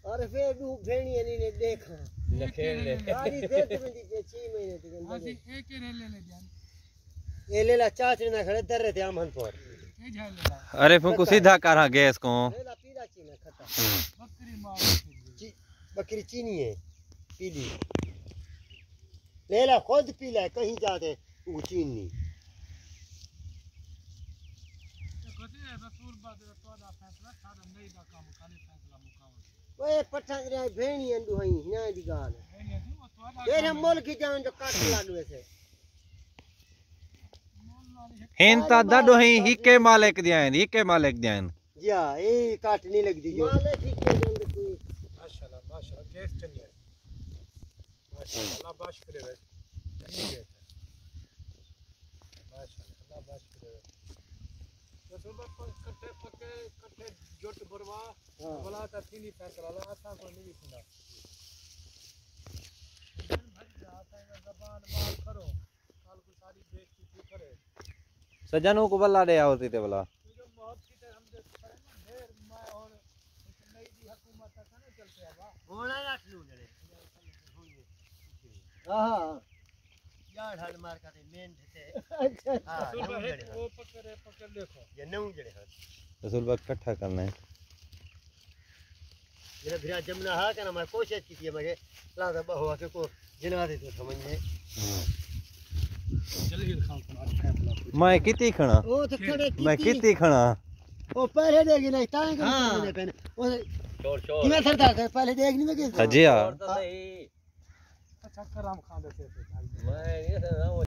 और फिर दू भेड़िया ने देखा खेल ले सारी देर में दी 6 महीने तक हां एक ले ले जान ये ले ला चाचने ना खड़े दर थे आमन पर ये झाल ले अरे फुंकू सीधा करा गैस को ले ला पीला चीना खता बकरी मार बकरी चीनी है पीली ले ला खुद पीला है कहीं जाते वो चीनी रसूल बाद तोड़ा फैसला सारा नहीं दा काम खाली फैसला मुकावत ओए पठा रे भेड़िया दुहई ना दी गाल नहीं नहीं वो तोड़ा तेरे मोल की जान जो काट लागवे से हिंता दडो हिके मालिक दियान या ए काट नहीं लगदी जो मालिक ही के जंद कोई माशाल्लाह गैस चलिए माशाल्लाह बाश करे वे माशाल्लाह बाश करे तो सुबह कट्टे जोट भरवा बोला था तीन फैसला ला आता को नहीं सुना भज जाता है जबान मार करो काल को सारी बेइज्जती करे सजनों को बल्ला दे आवती थे बोला जो बहुत की हम देख करे ना ढेर मैं और नई दी हुकूमत का ना चलते है होना रख लू जड़े हां यार हल मार का मेन थे अच्छा हां वो पकड़ देखो ये नौ जड़े हैं रसूल बाग इकट्ठा करना है मेरा बिरा जमना हा करना मैं कोशिश की थी मगे लादा बहुआ के को जिना दे तो समझे जल्दी खान को फैसला मैं कितनी खणा ओ तो खड़े मैं कितनी खणा ओ पहले देगी नहीं ताए के पहले ओ छोड़ कितना सरदार है पहले देख नहीं में हजिया तो नहीं अच्छा कराम खान देते मैं ये